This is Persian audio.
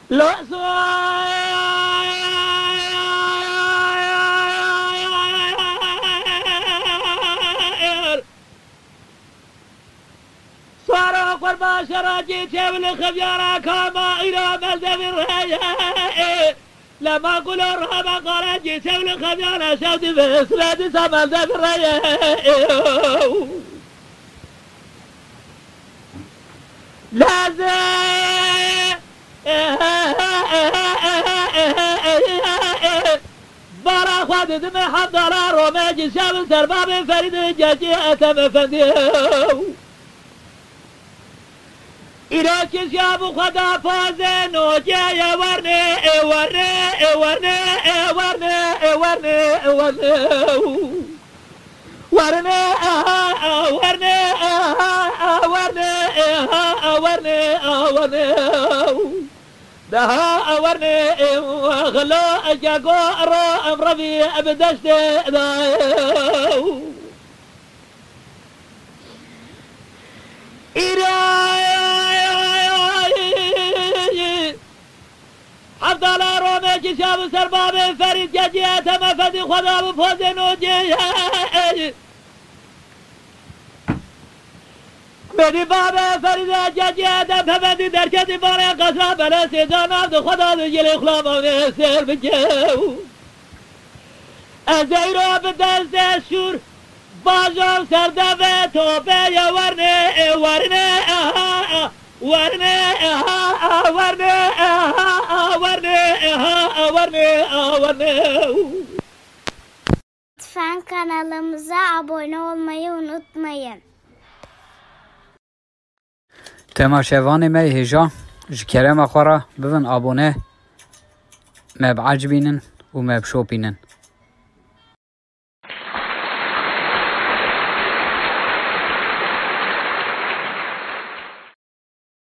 لو صار قربا شراجي تبل خبيارا كما إلى مزدف الرجاء لما قلوا رهبا قال جيت تبل خبيارا شودي بسلاد سمزدف الرجاء لازم بارا خواد دم حضر روماجي شاب سرباب فريد جاجي أتم فنديو إراكي شاب خدا فازن وجاي ورني ورني ورني ورني ورني ورني ورني ورني ورني دها ورني وخلا أجاكو أرى أمربي أبدشت حتى لا رومي شاب سرباب فريد جاجيات مفدي خدا بفوزن وجي میری بابا فرید جاجی دم فهمیدی در کدی باره قصر بله سیزان عبد خدا دیگه اخلاق آنه سر بجو از ایران به دست شور بازم سردمه توبه یا ورنه ورنه ورنه ورنه ورنه ورنه lütfen kanalımıza abone olmayı unutmayın. تماشاوان ما هجا جكرم أخرى ببن أبونه ما بعجبينن وما بشوبينن